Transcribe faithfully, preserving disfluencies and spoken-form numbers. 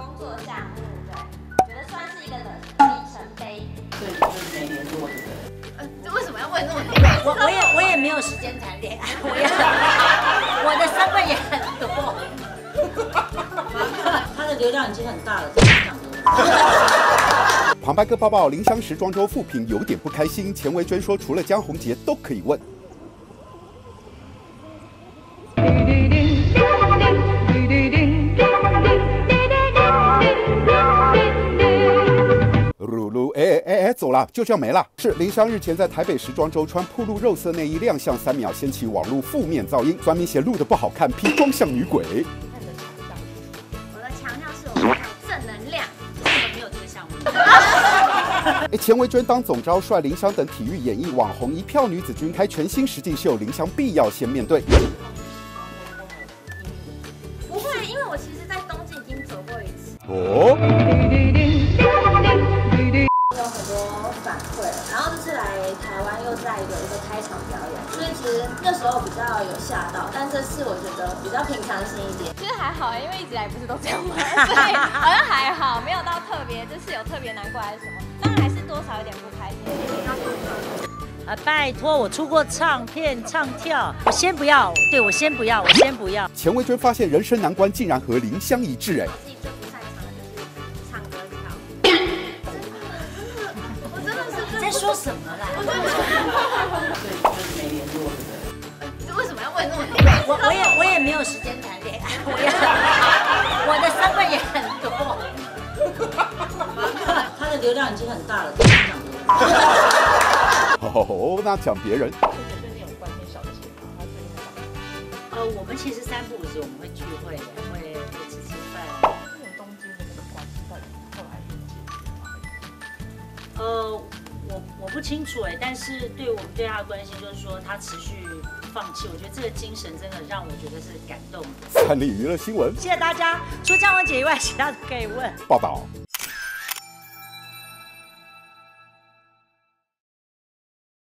工作项目，对，觉得算是一个里程碑。 所以就是每年做这个。 呃，为什么要问这么多？ 我我也我也没有时间谈恋爱，我也我的身份也很多。 他的流量已经很大了，这样讲的。 旁白哥报报，林香时装周复评有点不开心。钱维娟说，除了江宏杰都可以问。噜噜，哎哎哎，走了，就这样没了。是林香日前在台北时装周穿暴露肉色内衣亮相三秒，掀起网络负面噪音，酸民嫌录的不好看，批装像女鬼。 我的强项是我们有正能量， 我们没有这个项目。 哎，钱维娟当总召，率林香等体育演艺网红一票女子军开全新实境秀，林香必要先面对。 不会，因为我其实在东京已经走过一次。 哦。 有很多反馈，然后这次来台湾又在有一个开场表演，所以其实那时候比较有吓到，但这次我觉得比较平常心一点。其实还好，因为一直来不是都这样吗？所以好像还好，没有到特别，这次有特别难过还是什么？当然还是多少有点不开心。 啊，拜托，我出过唱片、唱跳，我先不要，对我先不要，我先不要。 钱维娟发现人生难关竟然和林香一致，哎。 自己最不擅长的就是唱歌跳。我真的是在说什么啦？ 所以就是每年做这个。 为什么要问这么多？ 我我也我也没有时间谈恋爱，我也我的身份也很多。 他的流量已经很大了，这样讲的。 哦，那讲别人。 最近有关心小姐吗？他最近呃，我们其实三不五时我们会聚会，会会吃吃饭。 跟东京的这个关系到底后来有解决吗？ 呃，我我不清楚哎，但是对我们对他的关心就是说他持续不放弃，我觉得这个精神真的让我觉得是感动的。 三立娱乐新闻， 谢谢大家，除了江文姐以外，其他都可以问。 报道。